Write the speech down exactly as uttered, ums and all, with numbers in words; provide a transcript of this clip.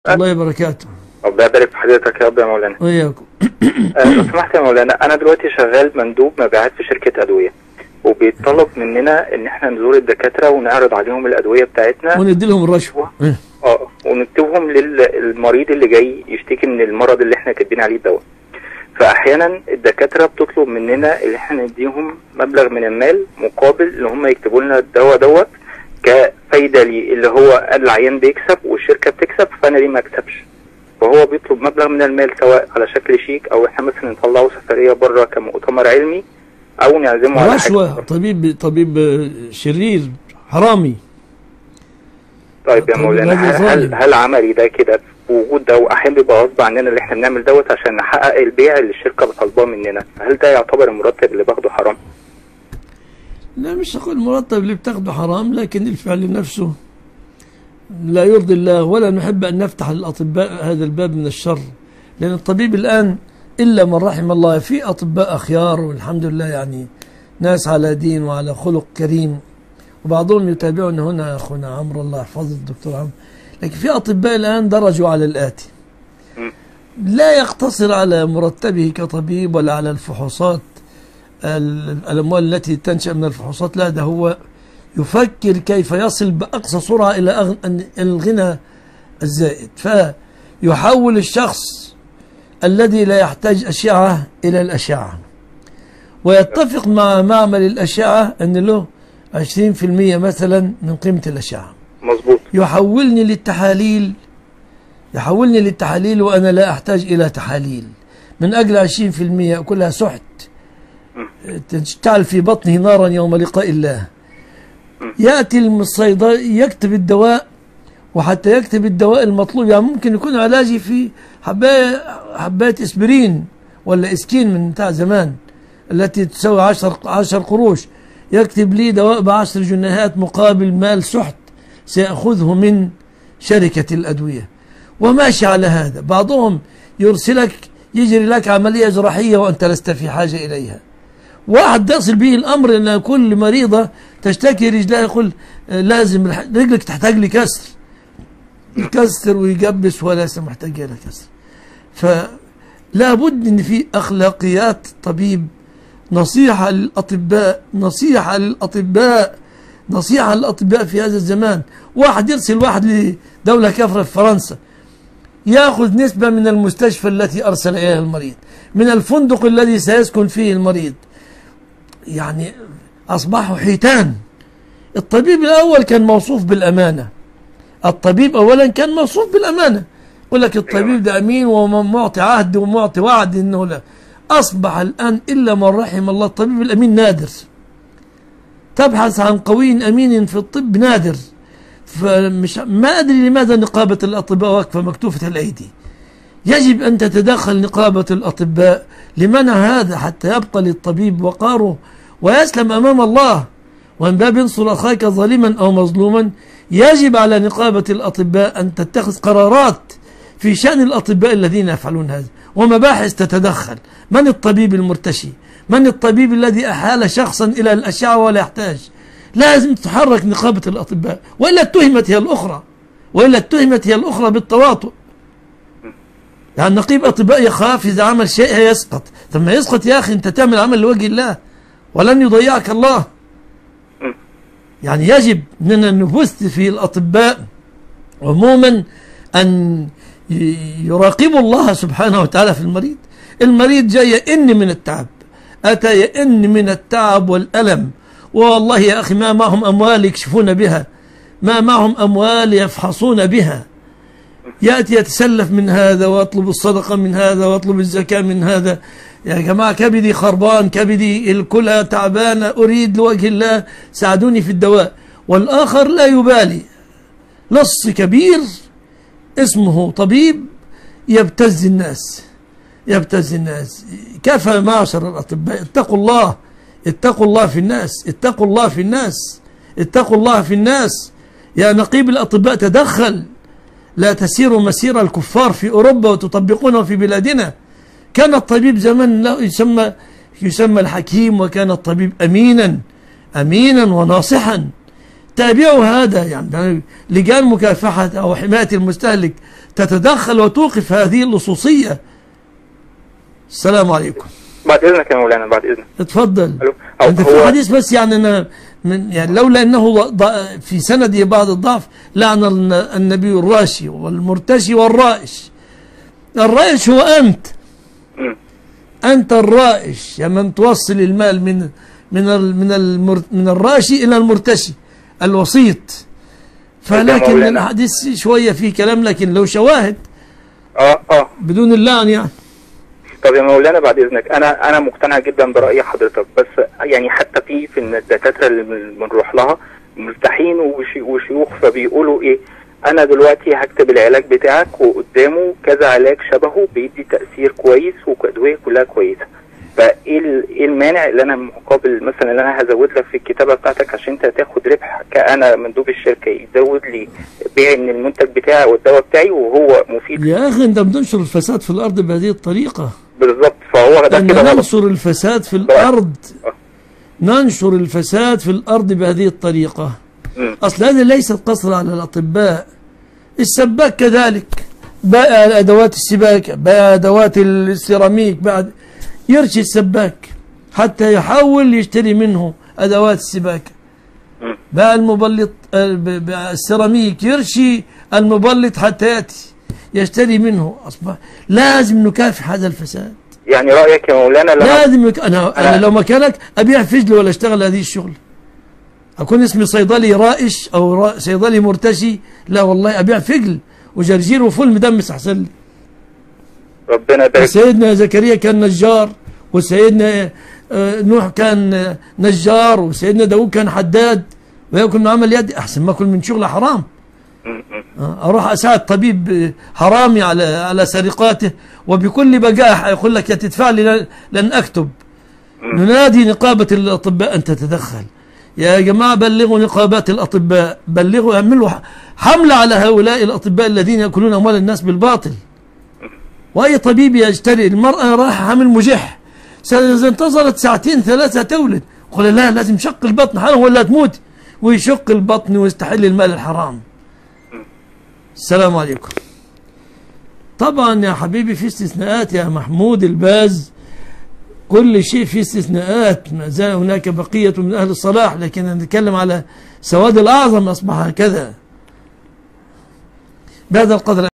الله وبركاته. ربنا يبارك في حضرتك يا رب يا مولانا. وإياكم. لو سمحت يا مولانا، انا دلوقتي شغال مندوب مبيعات في شركه ادويه، وبيطلب مننا ان احنا نزور الدكاتره ونعرض عليهم الادويه بتاعتنا وندي لهم الرشوه. اه ونكتبهم للمريض اللي جاي يشتكي من المرض اللي احنا كاتبين عليه الدواء. فاحيانا الدكاتره بتطلب مننا ان احنا نديهم مبلغ من المال مقابل ان هم يكتبوا لنا الدواء دوت كفايده لي، اللي هو العيان بيكسب والشركه بتكسب، فانا ليه ما اكسبش؟ فهو بيطلب مبلغ من المال سواء على شكل شيك او احنا مثلا نطلعه سفريه بره كمؤتمر علمي او نعزمه على رشوه. طبيب طبيب شرير حرامي. طيب يا مولانا، هل هل عملي ده كده وجود ده، واحيانا بيبقى غصب عننا اللي احنا بنعمل دوت عشان نحقق البيع اللي الشركه بتطلباه مننا، هل ده يعتبر المرتب اللي باخده حرام؟ لا، مش هقول المرتب اللي بتاخده حرام، لكن الفعل نفسه لا يرضي الله، ولا نحب ان نفتح للاطباء هذا الباب من الشر، لان الطبيب الان الا من رحم الله، في اطباء اخيار والحمد لله، يعني ناس على دين وعلى خلق كريم، وبعضهم يتابعنا هنا اخونا عمرو الله يحفظه الدكتور عمرو، لكن في اطباء الان درجوا على الاتي: لا يقتصر على مرتبه كطبيب ولا على الفحوصات، الاموال التي تنشا من الفحوصات، لا، ده هو يفكر كيف يصل باقصى سرعه الى الغنى الزائد، فيحول الشخص الذي لا يحتاج اشعه الى الاشعه، ويتفق مع معمل الاشعه ان له عشرين في المئة مثلا من قيمه الاشعه. مظبوط. يحولني للتحاليل يحولني للتحاليل وانا لا احتاج الى تحاليل، من اجل عشرين في المئة كلها سحت تشتعل في بطنه نارا يوم لقاء الله. ياتي الصيدلي يكتب الدواء، وحتى يكتب الدواء المطلوب، يعني ممكن يكون علاجي في حبايه حبايه اسبرين ولا اسكين من بتاع زمان التي تساوي عشر عشر قروش، يكتب لي دواء بعشر جنيهات مقابل مال سحت سيأخذه من شركة الأدوية، وماشي على هذا. بعضهم يرسلك يجري لك عملية جراحية وأنت لست في حاجة إليها. واحد يصل به الأمر أن كل مريضة تشتكي رجلها يقول لازم رجلك تحتاج لكسر، يكسر ويجبس وليس محتاج إلى كسر. فلا بد أن في أخلاقيات طبيب. نصيحة للأطباء نصيحة للأطباء نصيحة للأطباء في هذا الزمان. واحد يرسل واحد لدولة كافرة في فرنسا، يأخذ نسبة من المستشفى التي أرسل إليها المريض، من الفندق الذي سيسكن فيه المريض، يعني أصبحوا حيتان. الطبيب الأول كان موصوف بالأمانة، الطبيب أولا كان موصوف بالأمانة، يقول لك الطبيب ده أمين ومعطي عهد ومعطي وعد إنه لا. أصبح الآن إلا من رحم الله الطبيب الأمين نادر، تبحث عن قوي أمين في الطب نادر. فمش ما أدري لماذا نقابة الأطباء واقفة مكتوفة الأيدي. يجب أن تتدخل نقابة الأطباء لمنع هذا حتى يبقى للطبيب وقاره ويسلم أمام الله. وإن باب ينصر أخاك ظالما أو مظلوما، يجب على نقابة الأطباء أن تتخذ قرارات في شأن الأطباء الذين يفعلون هذا، ومباحث تتدخل. من الطبيب المرتشي؟ من الطبيب الذي أحال شخصا إلى الأشعة ولا يحتاج؟ لازم تتحرك نقابة الأطباء، وإلا اتهمت هي الأخرى وإلا اتهمت هي الأخرى بالتواطؤ. يعني نقيب أطباء يخاف إذا عمل شيء يسقط. ثم يسقط يا أخي، أنت تعمل عمل لوجه الله ولن يضيعك الله. يعني يجب أننا نبث في الأطباء عموما أن يراقبوا الله سبحانه وتعالى في المريض. المريض جاي يئن من التعب، أتى يئن من التعب والألم، والله يا أخي ما معهم أموال يكشفون بها، ما معهم أموال يفحصون بها. يأتي يتسلف من هذا ويطلب الصدقة من هذا ويطلب الزكاة من هذا. يا جماعة كبدي خربان، كبدي الكلى تعبانة، أريد لوجه الله ساعدوني في الدواء. والآخر لا يبالي، لص كبير اسمه طبيب يبتز الناس يبتز الناس. كفى معشر الأطباء، اتقوا الله اتقوا الله في الناس اتقوا الله في الناس اتقوا الله في الناس. يا نقيب الأطباء تدخل، لا تسيروا مسير الكفار في أوروبا وتطبقونه في بلادنا. كان الطبيب زمان لا يسمى يسمى الحكيم، وكان الطبيب أمينا أمينا وناصحا. تابعوا هذا، يعني لجان مكافحة أو حماية المستهلك تتدخل وتوقف هذه اللصوصية. السلام عليكم. بعد إذنك يا مولانا، بعد إذنك. اتفضل. أو أنت في حديث بس يعني أنا من يعني لولا أنه في سنده بعض الضعف لعن النبي الراشي والمرتشي والرائش. الرائش هو أنت. م. أنت الرائش يا من توصل المال من من ال من المر من الراشي إلى المرتشي الوسيط. فلكن الحديث شوية فيه كلام، لكن لو شواهد اه اه بدون اللعن يعني. طب يا مولانا بعد اذنك، انا انا مقتنع جدا براي حضرتك، بس يعني حتى في في الدكاتره اللي بنروح لها مرتاحين وشيوخ، فبيقولوا ايه، انا دلوقتي هكتب العلاج بتاعك وقدامه كذا علاج شبهه بيدي تاثير كويس وادويه كلها كويسه، فايه ايه المانع اللي انا مقابل مثلا اللي انا هزود لك في الكتابه بتاعتك عشان انت تاخد ربح كانا مندوب الشركه يزود لي بيع من المنتج بتاعي والدواء بتاعي وهو مفيد؟ يا اخي انت بتنشر الفساد في الارض بهذه الطريقه. بالظبط، فهو ده كده ننشر الفساد في الارض. ننشر الفساد في الارض بهذه الطريقه. م. اصل هذه ليست قصر على الاطباء، السباك كذلك، بقى ادوات السباكه، بقى ادوات السيراميك، بعد يرشي السباك حتى يحاول يشتري منه ادوات السباكه. بقى المبلط السيراميك يرشي المبلط حتى ياتي يشتري منه. اصبح لازم نكافح هذا الفساد. يعني رايك يا مولانا لازم نك... انا انا لو مكانك ابيع فجل ولا اشتغل هذه الشغل. اكون اسمي صيدلي رائش او را... صيدلي مرتشي، لا والله ابيع فجل وجرجير وفول مدمس احسن لي. ربنا يبارك. سيدنا زكريا كان نجار، وسيدنا نوح كان نجار، وسيدنا داود كان حداد، ويأكل من عمل يد احسن ما اكل من شغل حرام. اروح اساعد طبيب حرامي على على سرقاته وبكل بجاحه يقول لك يا تدفع لي لن اكتب. ننادي نقابه الاطباء ان تتدخل. يا جماعه بلغوا نقابات الاطباء، بلغوا، اعملوا حمله على هؤلاء الاطباء الذين ياكلون اموال الناس بالباطل. واي طبيب يشتري المراه راح حامل مجح، اذا انتظرت ساعتين ثلاثه تولد، قل لا لازم شق البطن حالا ولا تموت، ويشق البطن ويستحل المال الحرام. السلام عليكم. طبعا يا حبيبي في استثناءات يا محمود الباز، كل شيء في استثناءات، ما زال هناك بقية من أهل الصلاح، لكن نتكلم على سواد الأعظم أصبح هكذا بهذا القدر.